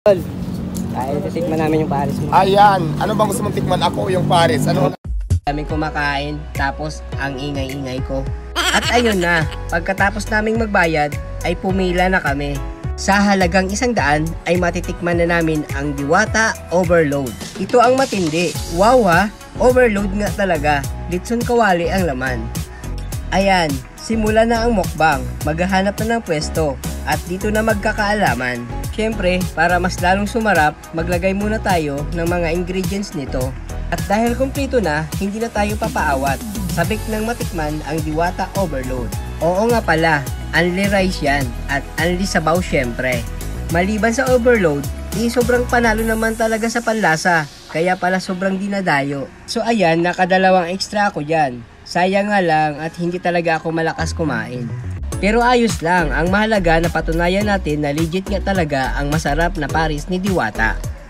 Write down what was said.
Tol, kaya titikman namin yung Paris mo. Ayan, ano bang gusto mong tikman? Ako yung Paris. Ano? Daming kumakain, tapos ang ingay-ingay ko. At ayun na, pagkatapos naming magbayad, ay pumila na kami. Sa halagang 100 ay matitikman na namin ang Diwata Overload. Ito ang matindi. Wow ha, overload nga talaga. Litson kawali ang laman. Ayan, simula na ang mukbang. Maghahanap na ng pwesto. At dito na magkakaalaman. Siyempre, para mas lalong sumarap, maglagay muna tayo ng mga ingredients nito. At dahil kumpleto na, hindi na tayo papaawat. Sabik ng matikman ang Diwata Overload. Oo nga pala, only rice yan at only sabaw syempre. Maliban sa overload, sobrang panalo naman talaga sa panlasa. Kaya pala sobrang dinadayo. So ayan, nakadalawang extra ako dyan. Sayang nga lang at hindi talaga ako malakas kumain. Pero ayos lang, ang mahalaga na patunayan natin na legit nga talaga ang masarap na Paris ni Diwata.